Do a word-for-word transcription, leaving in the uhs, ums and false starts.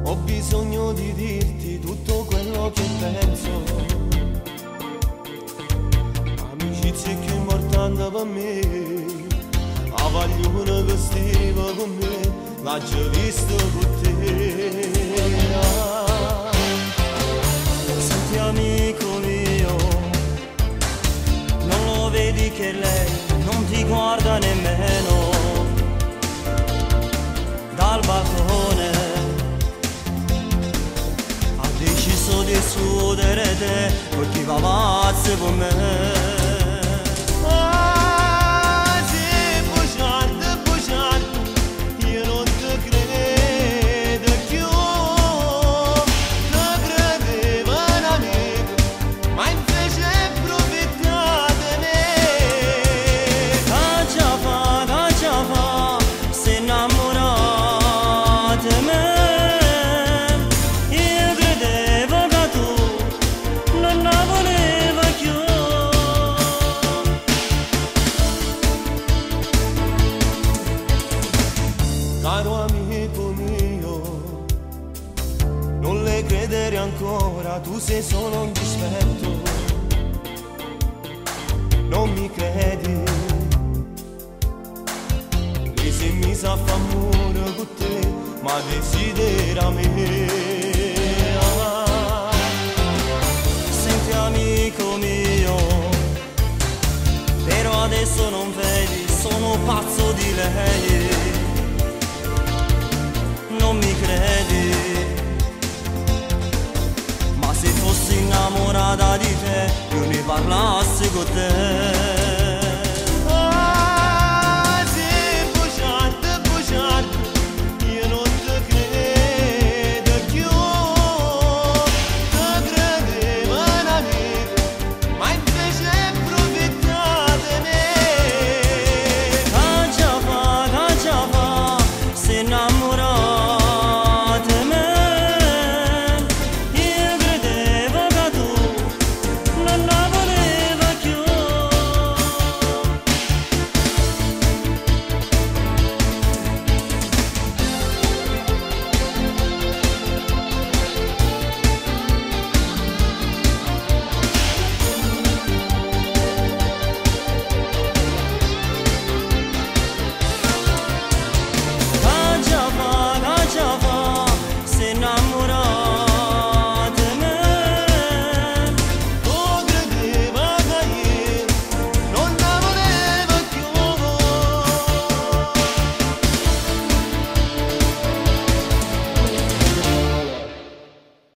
Ho bisogno di dirti tutto quello che penso. Amicizia che è importante per me. La paglione che stiva con me, l'ha già visto con te. Senti amico mio, non lo vedi che lei non ti guarda nemmeno dal balcone? Ha deciso di escludere te perché va pazzo con me. Caro amico mio, non le credere ancora, tu sei solo un dispetto. Non mi credi? Lei se mi sa fa amore con te, ma desidera me. Ah. Senti amico mio, però adesso non vedi, sono pazzo di lei. Non mi credi, ma se fossi innamorata di te io ne parlassi con te.